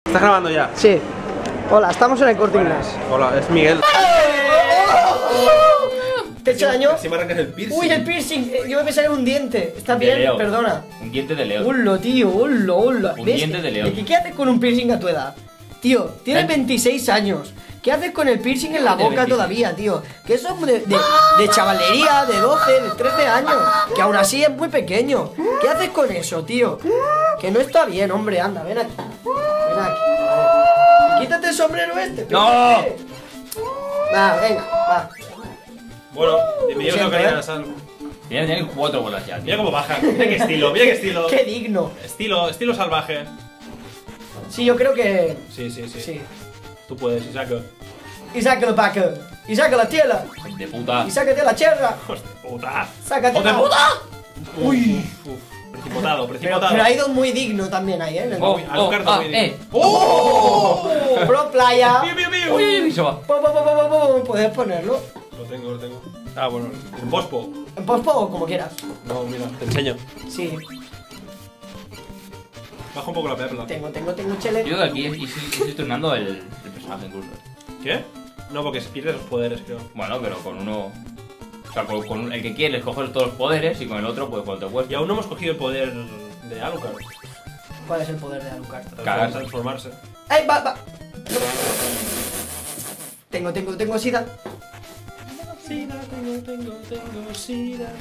¿Estás grabando ya? Sí. Hola, estamos en el Corte Inglés. Hola, es Miguel. ¿Te he hecho daño? Si me arrancas el piercing. Uy, el piercing. Yo me pensaba en un diente. ¿Está bien? Leo. Perdona. Un diente de león. Hola, tío. Hola. Un ¿Ves? diente de león. ¿Qué haces con un piercing a tu edad? Tío, tienes 26 años. ¿Qué haces con el piercing en la De boca 26. todavía, tío? Que eso es de chavalería, de 12, de 13 años. Que aún así es muy pequeño. ¿Qué haces con eso, tío? Que no está bien, hombre. Anda, ven aquí. Ven aquí. Quítate el sombrero este. ¡No! Va, venga, va. Bueno, bienvenidos a Siento, Ocarina Sal. Tiene 4 bolas ya, Mira tío. cómo baja. Mira qué estilo, mira qué estilo. Qué digno. Estilo salvaje. Sí, yo creo que... Sí. Sí. Tú puedes, Isaac. Y saca el pack. Y saca la tela. De puta. Y sácate la cherra. ¡Hijos de puta! Sácate ¡Hijo de la... puta! Uy. Precipitado. Pero ha ido muy digno también ahí, ¿eh? Oh, Alucard también. ¡Oh! Pro playa. ¡Mío! Uy, mi soba. Puedes ponerlo Lo tengo. Ah, bueno, en Bospo. en pospo o como quieras. No, mira, te enseño. Sí. Baja un poco la perla. Tengo chele. Yo creo que aquí estoy turnando el personaje incluso. ¿Qué? No, porque se pierde los poderes, creo. Bueno, pero con uno... O sea, con el que quieres coger todos los poderes y con el otro, pues cuando te Y cuesta. aún no hemos cogido el poder de Alucard. ¿Cuál es el poder de Alucard? Cagar. Transformarse. ¡Ay, va! Tengo sida. Sida.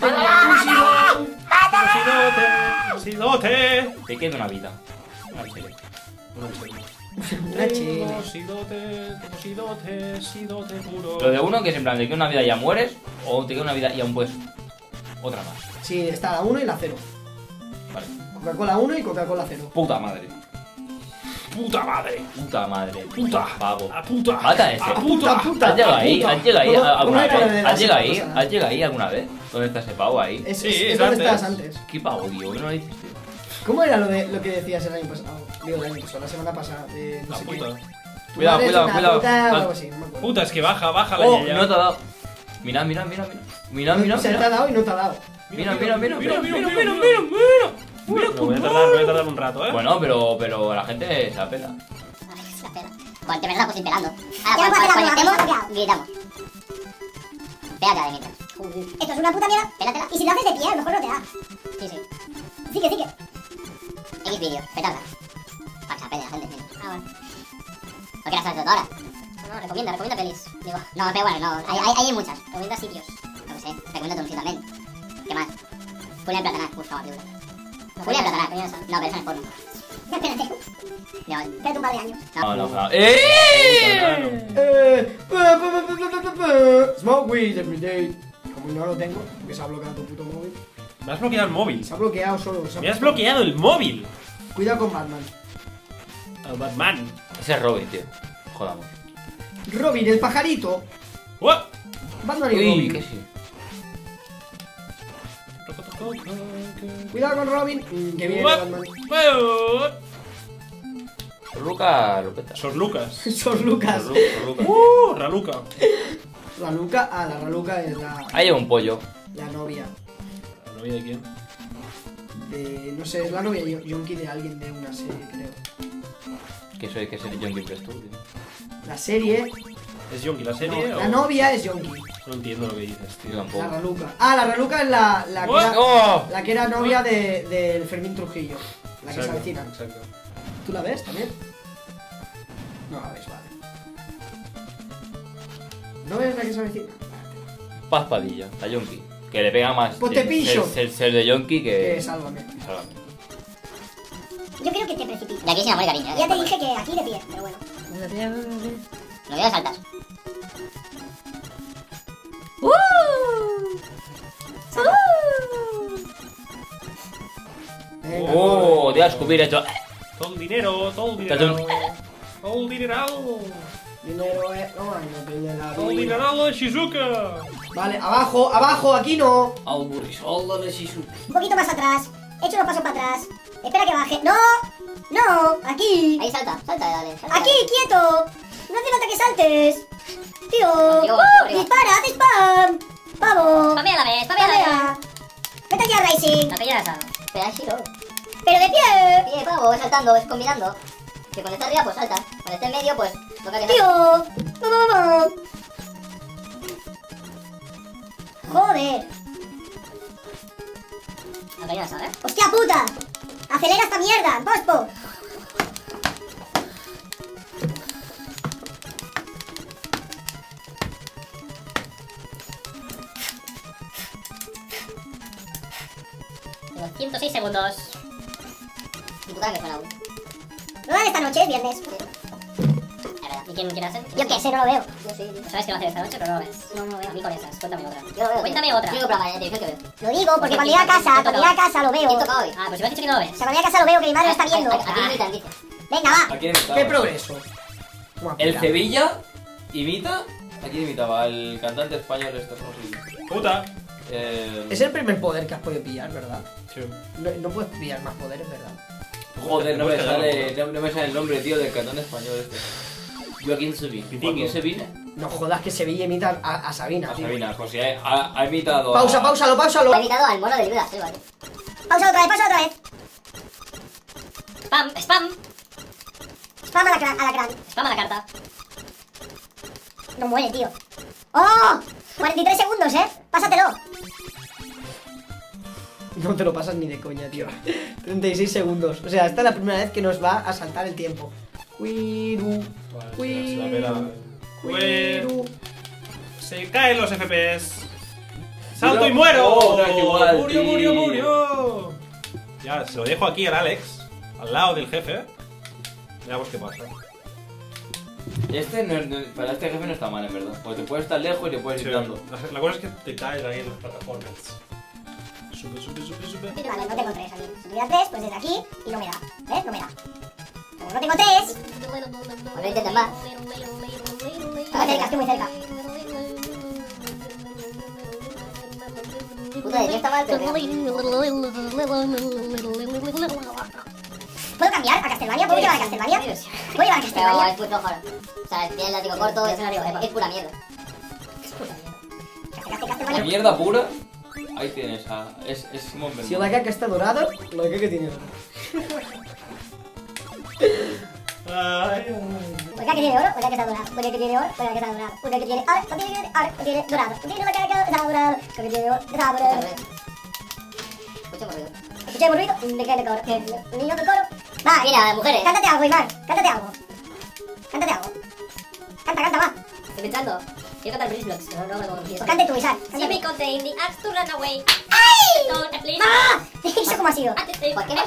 Sidote. Te queda una vida. Una chile. Sidote puro. Lo de uno que es en plan, te queda una vida y ya mueres, o te queda una vida y aún puedes otra más. Sí, está la 1 y la 0. Vale. Coca-Cola 1 y Coca-Cola 0. Puta madre. Puta madre. Puta madre. Puta. Pago. A puta. Mata a ese. A puta. ¿Has llegado ahí? puta. ¿Has llegado ahí ¿Cómo alguna era lo de vez? la ¿Has llegado ahí? semana pasada? ¿Has llegado ahí alguna vez? ¿Dónde está ese pavo ahí? Es Sí, es donde antes. estabas antes. ¿Qué pavo, tío? ¿Qué no lo dices, tío? ¿Cómo era lo que decías el año pasado? Digo, el año pasado, la semana pasada. De no La sé puta. qué. Tu Cuidado, madre es cuidado, una cuidado. puta o algo así, no me acuerdo. Puta, es que baja la Oh, yaya. no te ha dado. Mira. Se te ha dado y no te ha dado. Mira. No, voy a tardar un rato, ¿eh? Bueno, pero la gente se la pela. Bueno, te me la pues ir pelando. Ahora, cuando estemos, gritamos. Pégate de mientras. Esto es una puta mierda. Pélatela. Y si lo haces de pie, a lo mejor no te da. Sí. Sigue. X vídeo, petala. Para que se apele la gente. Ah, bueno. ¿No quieras hacer todo ahora? No, recomienda pelis. Digo, no, pero bueno, no. Hay muchas. Recomienda sitios. No sé, recomienda un sitio también. ¿Qué más? Julia Platanar, por favor, película. Julia Platanar. No, pero eso no es porno. Espérate. No, espérate un par de años. No. Smoke weed every day. Como no lo tengo, porque se ha bloqueado tu puto móvil. Me has bloqueado el móvil. Se ha bloqueado solo. Me has bloqueado el móvil. Cuidado con Batman. El Batman. Ese es Robin, tío. Jodamos. Robin, el pajarito. ¡Uah! Batman y Uy, Robin. que sí. Cuidado con Robin. Que viene ¡Uah! Batman. ¡Uah! Luca, Lupeta. Sos Lucas. Sos Lucas. Luca. Raluca. La Luca. Ah, la Raluca es la Ahí hay un pollo. novia. ¿La novia de quién? No sé, es la novia yonki de alguien de una serie, creo. Que es el John Gilbert tú, tío. La serie. ¿Es Yonki la No, serie? la o...? novia es yonki. No entiendo lo que dices, tío. Yo tampoco. La Raluca. Ah, la Raluca es la que ¡Uah! era, ¡Oh! la que era novia del Fermín Trujillo. La que se Exacto, avecina. exacto. ¿Tú la ves también? No la ves, vale. ¿No ves la que se avecina? Paz Padilla, la Yonki. Que le pega más Pues te pillo. ser de Yonki que... Sálvame. Sálvame. Yo creo que te precipitas. De aquí sin amor y cariño. Ya te dije que aquí de pie, pero bueno. Lo voy a saltar. Venga. ¡Oh! Te voy a escupir esto. Todo el dinero. Todo el Tachón. dinero. Dinero es... No, ay, no pille la Todo el vida. dinero de Shizuka. Vale, abajo, aquí no. Aburrisolo de Shizuka. Un poquito más atrás. Echo unos pasos para atrás. Espera que baje. ¡No! ¡No! ¡Aquí! Ahí salta, dale. ¡Aquí, quieto! No hace falta que saltes. Tío. ¡Dispara, haz spam! ¡Pavo! Spamea a la vez. Vete aquí a Racing. La pillas. Pero así no. ¡Pero de pie! Pie, pavo, saltando, es combinando. Que cuando está arriba, pues salta. Cuando está en medio, pues toca que ¡tío! ¡Joder! Acá ya sabes. ¡Hostia puta! ¡Acelera esta mierda! ¡Bospo! Tengo 106 segundos. Y tu cara me suena aún. ¿No dan esta noche? Es viernes. Es verdad. ¿Y quién quiere hacer? Yo qué sé, no lo veo. Yo sí, tío. ¿Sabes qué va a hacer esta noche? Pero no lo ves. No lo veo. A mí con esas. Cuéntame otra. Yo lo veo. Cuéntame otra. Yo digo programa de televisión que veo. Lo digo porque cuando llegue a casa, lo veo. ¿Quién toca hoy? Ah, pues me has dicho que no lo ves. O sea, cuando llegue a casa lo veo, que mi madre lo está viendo. Aquí Aquí imitan, dice. Venga, va. ¿A quién imitaba? ¡Qué progreso! Guau, El mira. Sevilla imita. ¿A quién imitaba? Al cantante español este, no sé. Puta. Es el primer poder que has podido pillar, ¿verdad? Sí. No puedes pillar más poderes, ¿verdad? Joder, no Puedes me quedarlo, sale, no me sale el nombre, tío, del cantante español este. Joaquín Sabina. Pitingo. Joaquín Sabina. No jodas que Sevilla imita a Sabina, A tío. Sabina, pues sí, ha imitado Pausa, a... pausalo. Ha invitado al mono del libro de la selva, tío. Pausa otra vez. Spam, spam. Spam a la cran. Spam a la carta. No muere, tío. ¡Oh! 43 segundos, Pásatelo. No te lo pasas ni de coña, tío. 36 segundos. O sea, esta es la primera vez que nos va a saltar el tiempo. Cuiru. Vale, se la pela. Cuiru. Se caen los FPS. ¡Salto y muero! Oh, da igual, ¡Murió! Ya, se lo dejo aquí al Alex, al lado del jefe. Veamos qué pasa. Este para este jefe no está mal, en verdad. Porque te puedes estar lejos y te puedes ir dando. La cosa es que te caes ahí en las plataformas. Sube. Vale, no tengo 3 aquí. Si tuviera 3, pues desde aquí y no me da. ¿Ves? No me da. Como no tengo 3, pues lo intentas más. Estoy muy cerca. Puta, de tío está mal, pero... ¿Puedo cambiar a Castlevania? ¿Puedo llevar a Castlevania? ¿Puedo llevar a Pero Castlevania? es muy flojo. O sea, tiene el látigo corto, es pura mierda. La mierda pura. Ahí tienes a... Es Simón Si la caca está dorada, la caca tiene Oiga que tiene oro, oiga que está dorado, oiga que tiene oro, oiga que está dorado, oiga que tiene oro, no tiene dorado, no tiene la cara que está dorado, que tiene oro, está dorado. Escuchemos ruido, de que el coro, el niño del coro. Va, mira, mujeres. Cántate algo, Iván, cántate algo. Canta, va. Estoy pensando. Quiero cantar Bridge Blocks, pero no me acuerdo. Pues cante tú, Isaac. See me contain the axe to run away. ¡Ay! Don't please. ¡Ah! ¿Eso cómo ha sido? ¿Por qué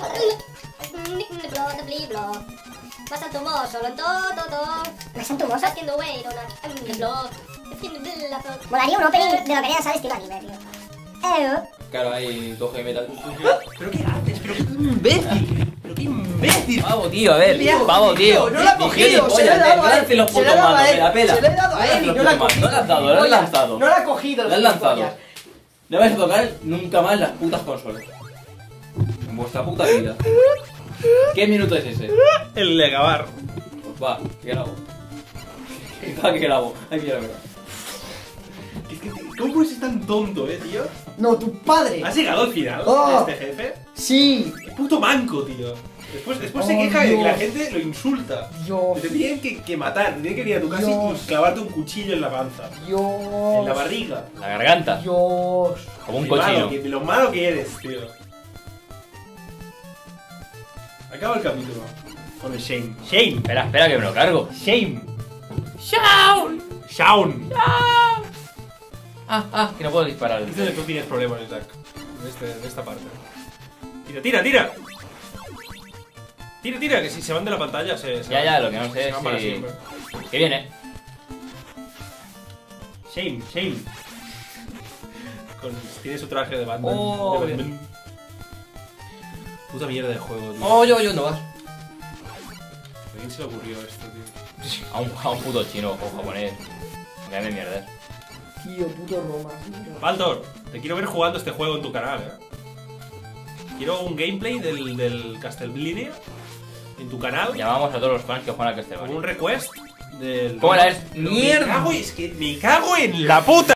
no? Vas a tu solo en todo. ¿Me son tumosas? Haciendo way, don't blog. Molaría un opening de lo que harían, ¿sabes? Estilo anime, tío. Claro, ahí toque de metal. ¿Pero qué haces? ¿Pero qué imbécil? ¿Pero qué imbécil? Pavo, tío, a ver. Pavo, tío. No la ha cogido, se la he dado a él. Lance los Se la he putos dado a manos, él. me la pela. Se la he dado a él y no la ha cogido. No la has dado, lo has lanzado. No la ha cogido. Lo has lanzado. No vais a tocar nunca más las putas consolas. En vuestra puta vida. ¿Qué minuto es ese? El de acabar. Pues va, que grabo. Va, que grabo. Ay, mira, verdad. ¿Cómo puedes ser tan tonto, tío? No, tu padre. ¿Has llegado al final Oh. de este jefe? Sí. ¡Qué puto manco, tío! Después se Oh, queja de que Dios. la gente lo insulta. Dios. Te tienen que matar, te tienen que venir a tu casa y clavarte un cuchillo en la panza. En la barriga. La garganta. Dios. Como un De malo cochino. lo malo que eres, tío. Acaba el capítulo. Con el Shame. Shame. Espera que me lo cargo. Shame. Shaun. Shaun. Que no puedo disparar. Es donde tú tienes problemas, Isaac. En esta parte. Tira. Tira, que si se van de la pantalla se Ya, lo que no sé se es van para si... siempre. ¿Qué viene? Shame. Tiene su traje de Batman. Oh, de bien. Batman. Puta mierda de juego, tío. Oh, yo, no vas. ¿A quién se le ocurrió esto, tío? A un puto chino o japonés. Me da mierda. Tío, puto Roma. Tío. Baltor, te quiero ver jugando este juego en tu canal, Quiero un gameplay del Castlevania en tu canal. Llamamos a todos los fans que juegan a Con Castlevania. un request del... ¿Cómo la es? Pero ¡Mierda! Me cago en la puta.